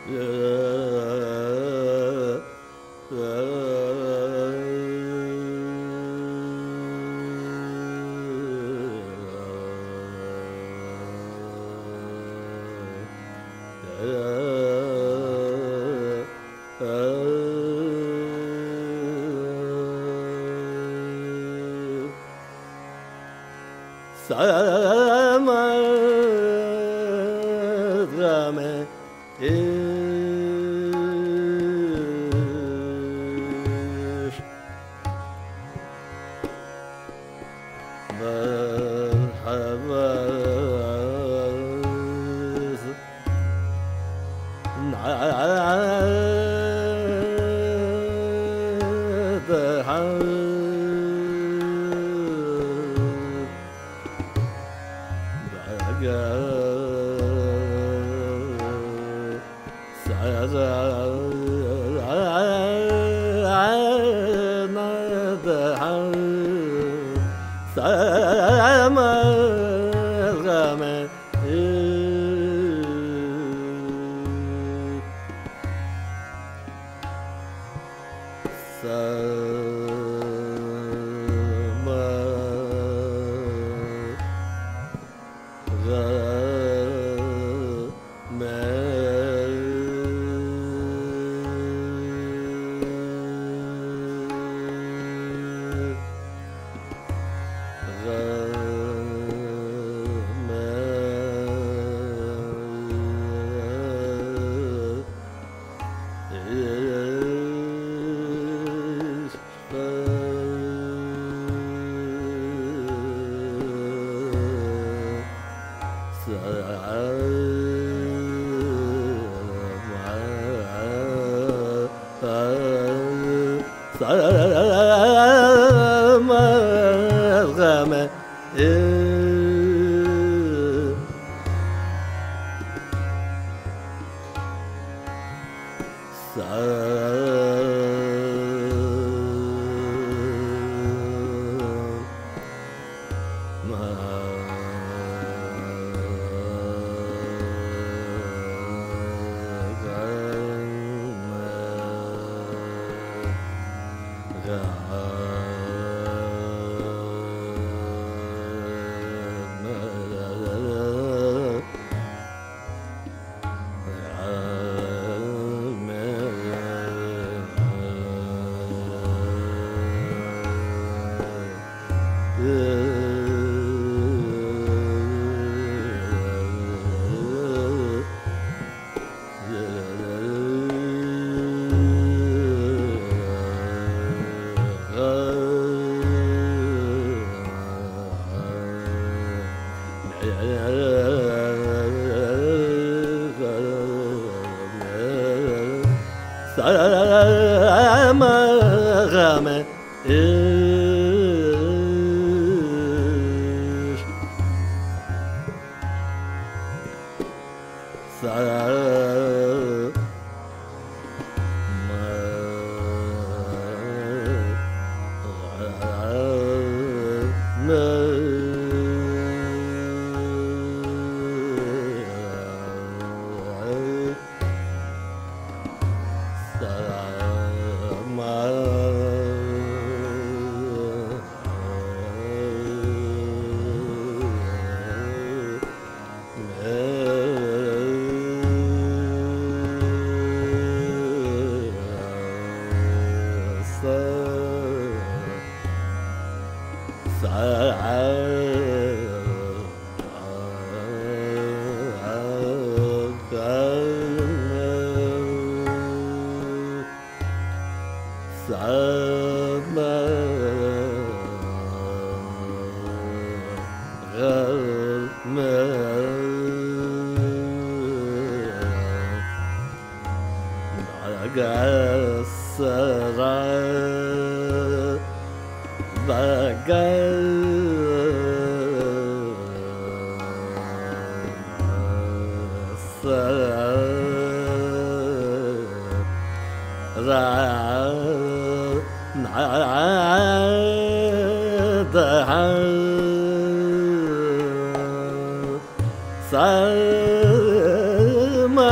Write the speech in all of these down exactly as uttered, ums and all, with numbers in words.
Sa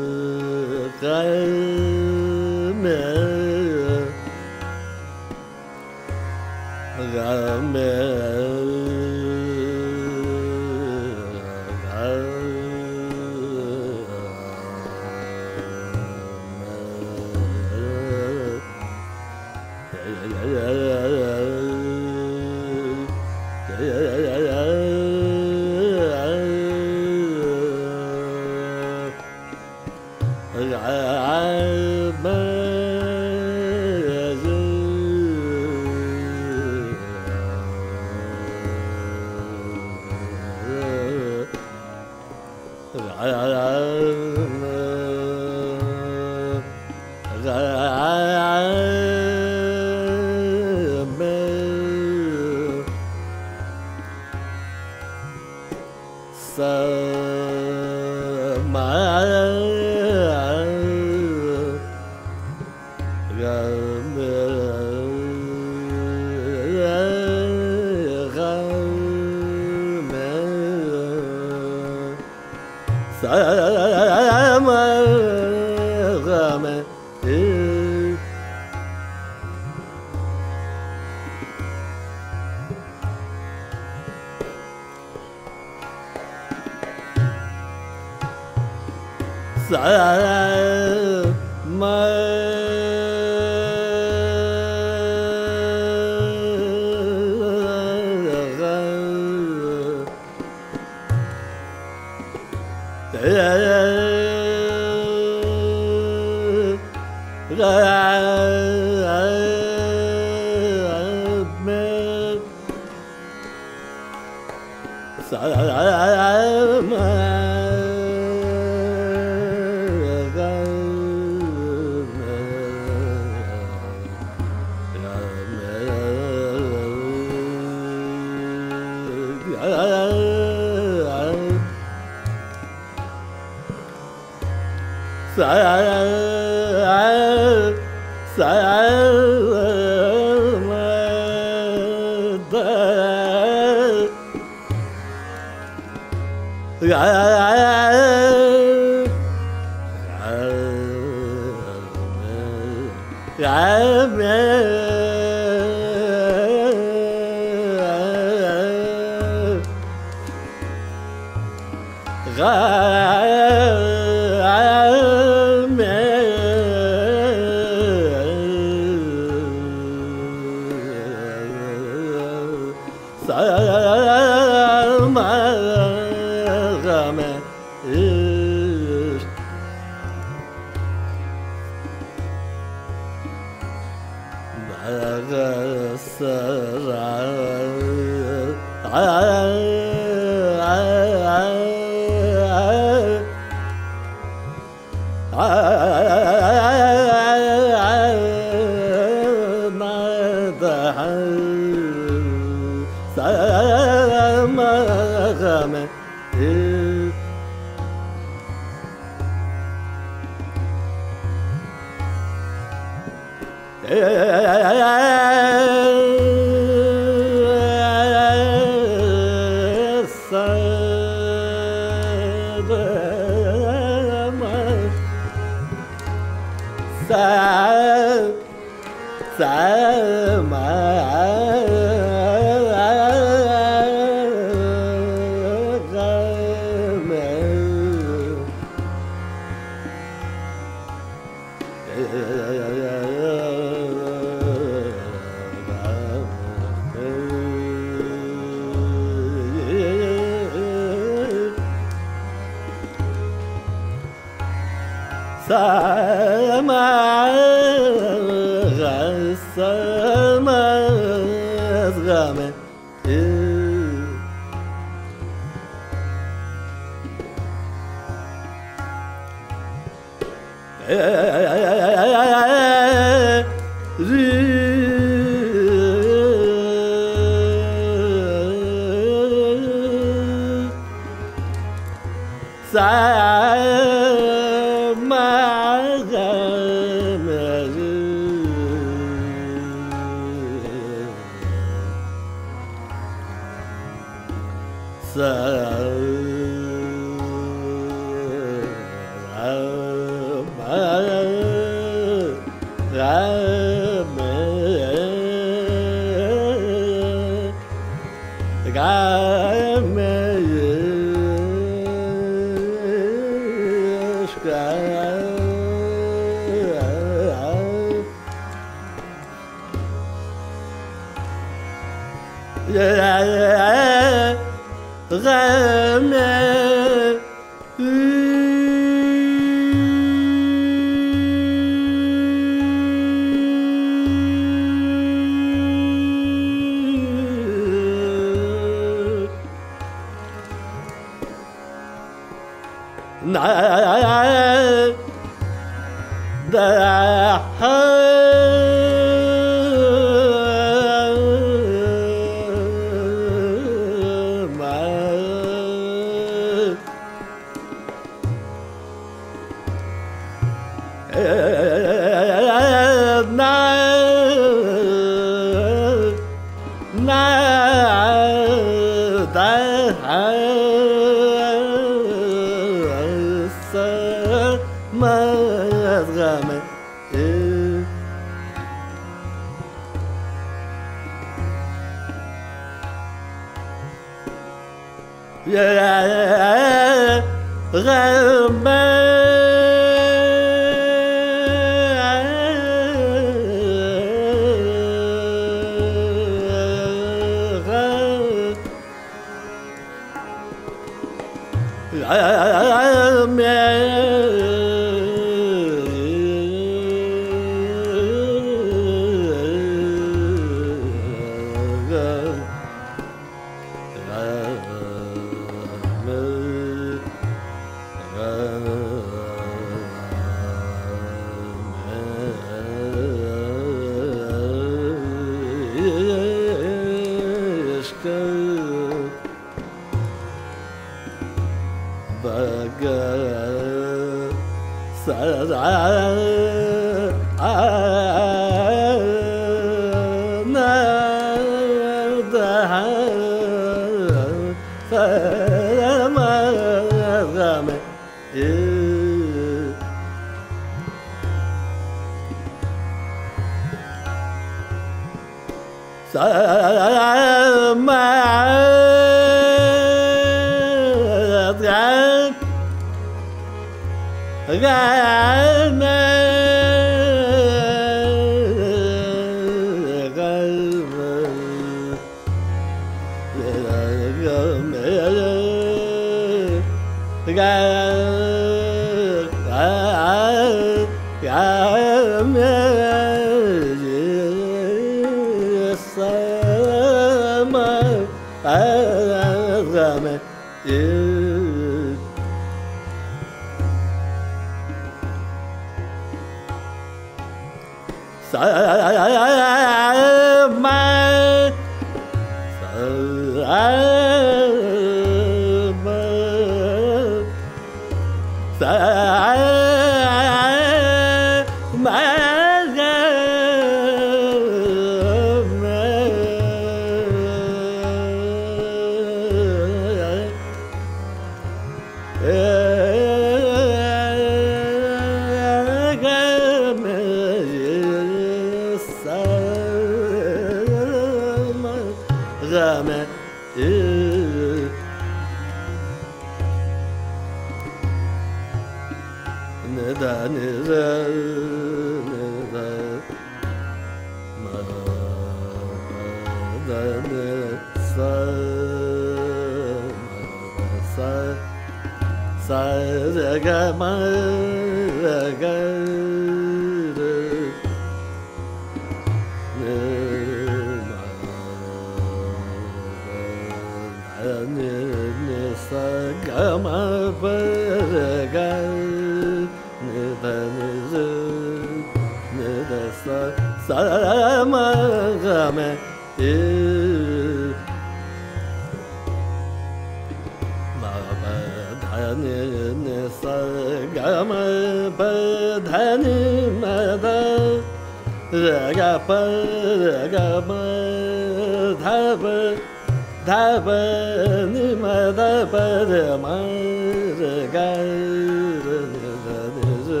da ba ni ma da ba re ma re ga re da ni re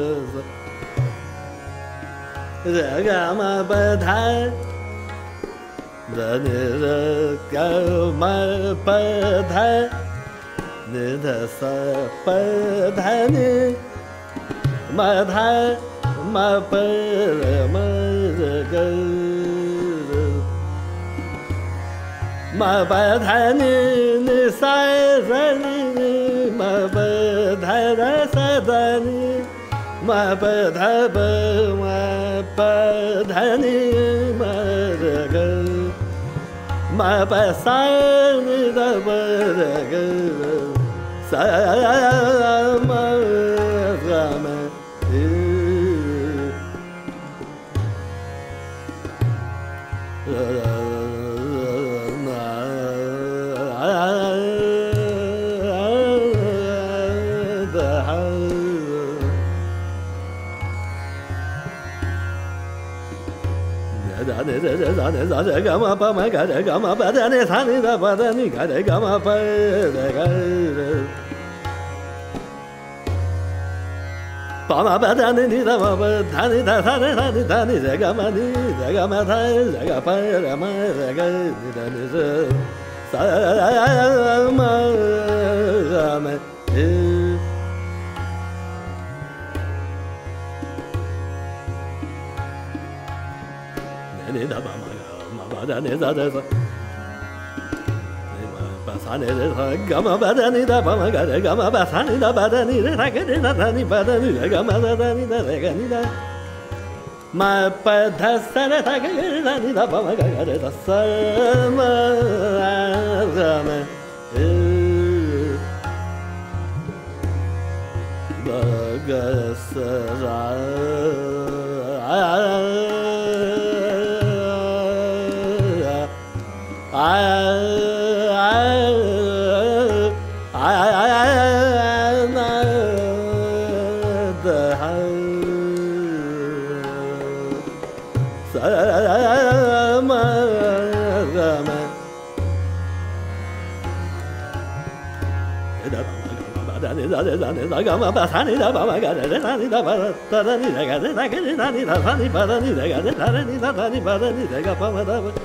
re ga ma ba da re ni re ga ma ba da ni da sa ba da ni ma da ma ba re ma re ga ma ba tha ni ni sa sa ni ni ma ba tha ra sa da ni ma ba tha ba ma ba tha ni ma ra ga ma ba sa ni da ba ra ga sa ma ra ma ga ma pa ma ga ga ma pa da ni sa ni da pa da ni ga ga ma pa da ga pa ma pa da ni ni da ma pa da ni da sa ni da ni da ni da ga ma ni da ga ma tha da ga pa da ma da ga ni da ni sa sa ma ga ma ni da ba ma ma ba da ni da da sa ni ma ba sa ni da sa ga ma ba da ni da ba ma ga da ga ma ba sa ni da ba da ni da ga ni da da ni ba da ni da ga ma da da ni da da ga ni da ma pa da sa da da ga ni da ni da ba ma ga ga da sa ma ga ma ba ga sa ra da ga ma ba sa ni da ba ma ga da da ni da ba da da ni da ga da ga ni da ni da sa ni ba da ni da ga da da ni da da ni ba da ni da ga pa ma da ba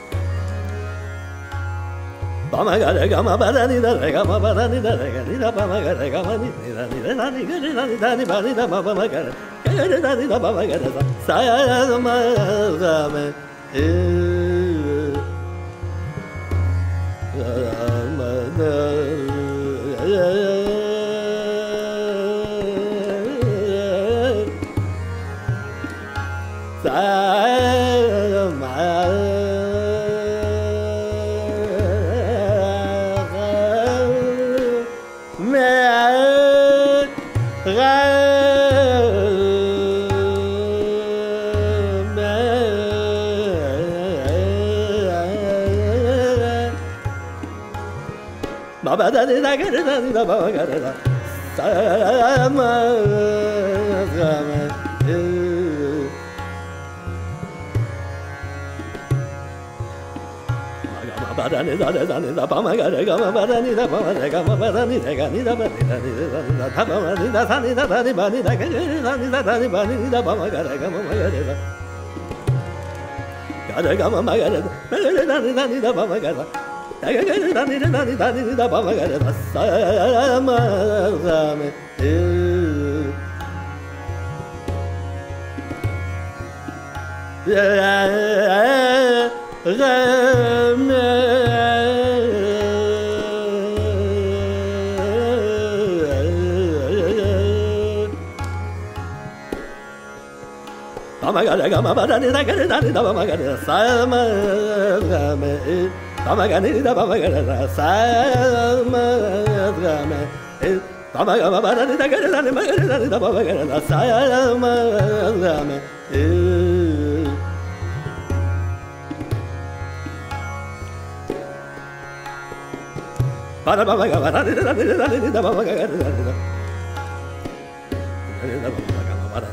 pa ma ga da ga ma ba da ni da da ga ma ba da ni da da ga ni da pa ma ga da ga ma ni ni da ni da ni ga ni da ni da ni ba ni da ma ba ma ga da ga da da ni da ba ma ga da sa ya ma ga me e ma da ba da ni da ga da ni da ba ga da sa ma ga ma ba da ni da da ni da ba ma ga da ga ma ba da ni da ba ma da ga ma ba da ni da ga ni da ba ni da ni da ni da ta ba ma ni da sa ni da da ni ba ni da ga ni da ni da da ni ba ni da ba ma ga da ga ma ma ga da ga da ga ma ma ga da ba da ni da ni da ba ma ga da da ga ni da ni da ni da ni da ba ma ga da sa ma ga me ya ga me ba ma ga da ga ma ba da ni da ga ni da ni da ba ma ga da sa ma ga me ba ma ga ni da ba ma ga da sa ma ga me ba ma ga ma ba da ni da ga ni da ni ma ga ni da ni da ba ma ga da sa ma ga me ba da ba ma ga ba da ni da ni da ni da ba ma ga da ni da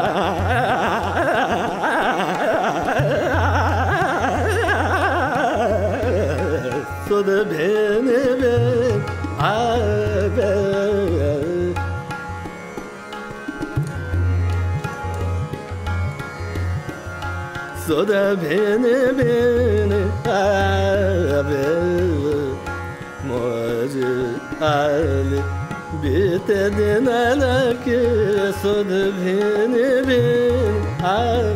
सुध भेन भेन आवे सुध भेन भेन आवे मोज आल बीते दिन लगे सुध भेन भेन आवे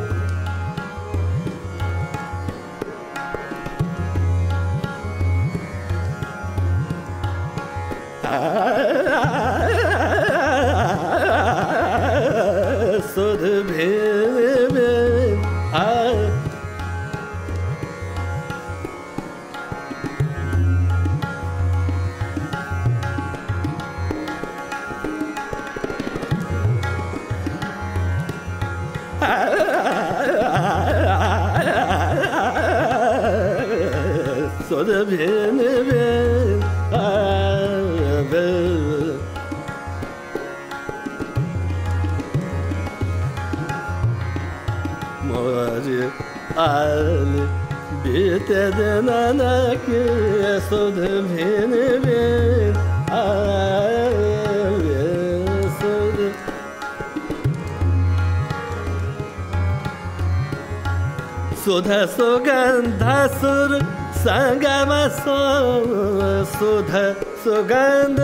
सुध भेन भेन आवे सुध भेन भेन आवे मोज आल बीते दिन लगे सुध भेन भेन आवे सुध सुध सुगंध सुर संगम सो सुध सुगंध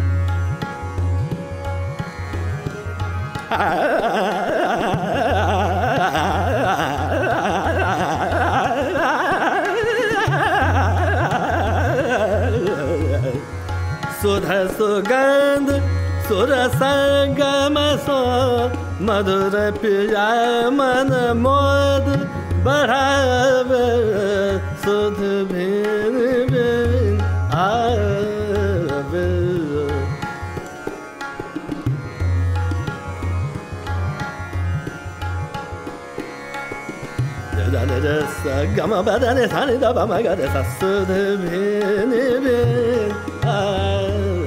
सुध सुगंध सुर संगम सो मधुर पिया मन मोद बढ़ावे सुध भेन भेन आवे गम बदने सानी दबा मगरे सुध भेन भेन आवे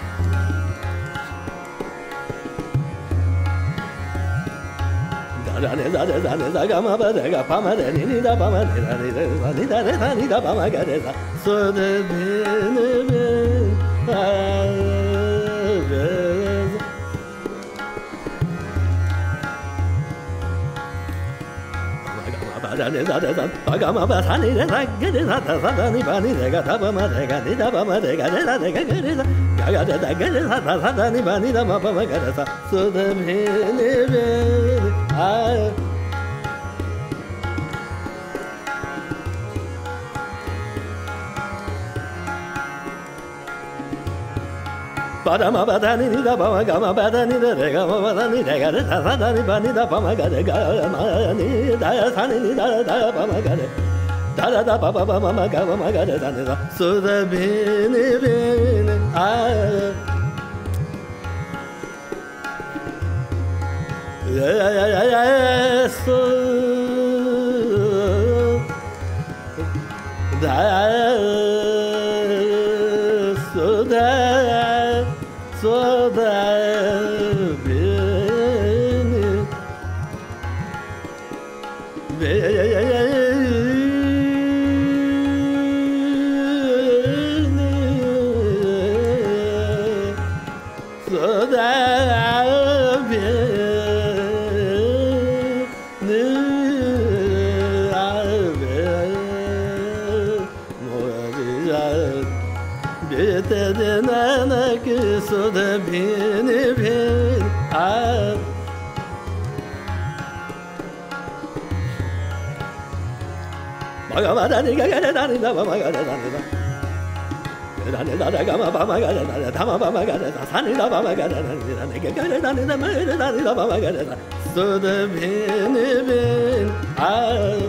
दाने दाने दाने दागा मा बदगा पामा रे नी दा पामा रे रे रे नी दा रे नी दा पामा गरे सा सुध भेन भेन आवे दाने दाने दाने दागा मा बसानी रे रे रे सा सा सा नी पानी रे गा दा पामा रे गा नी दा पामा रे गा रे रे गा रे सा गा गा दा गा रे सा सा सा नी पानी दा मा पामा गरे सा सुध भेन भेन आवे Padama badani ni da pama gama badani da re gama badani re ga re sa sa da ni ba ni da pama ga re ga ma ni da sa ni ni da da pama ga re da da da pa pa pa ma ga ma ga re da ni da suध भेन भेन आवे ya ya ya ya ya suध सुध सुध भेन सुध बीते दिन लगे सुध भेन भेन आवे भगवान दानी गा रे दानी दा मा गा रे दानी दा दानी दा गा मा पा मा गा रे दा धा मा पा मा गा रे दा सानी दा पा मा गा रे दानी दानी गा रे दानी दा मा रे दानी दा पा मा गा रे दा सुध भेन भेन आवे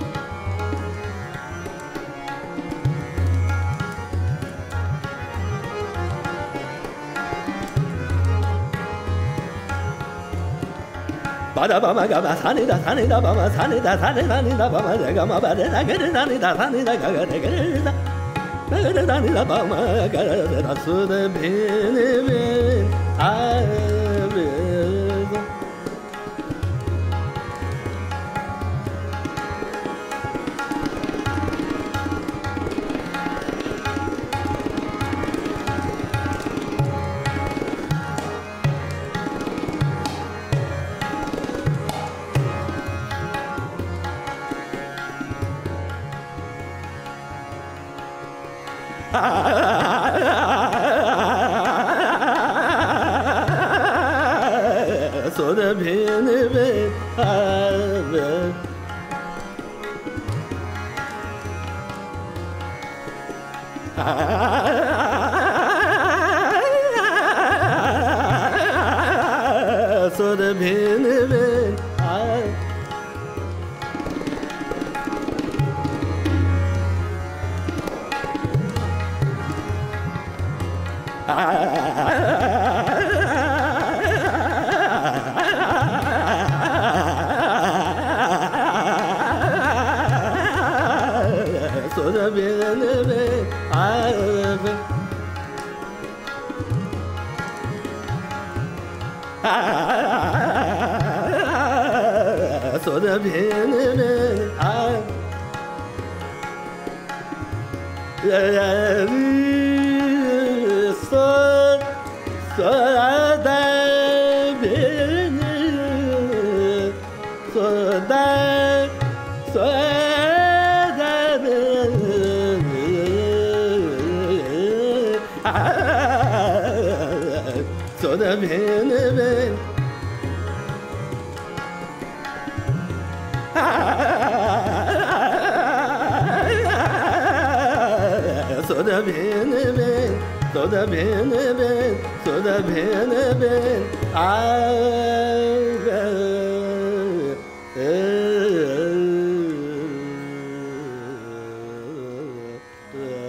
Ba da ba ma ga ma sa ni da sa ni da ba ma sa ni da sa ni da ni da ba ma re ga ma ba re da ga re da ni da sa ni da ga ga re ga re da ga re da ni da ba ma ga re da suध भेन भेन आवे so the pain of it, so the pain of it, so the pain of it, so the pain of it, so so the pain, so the so so the pain of it, so the pain of it, so the pain of it, so the pain of it, I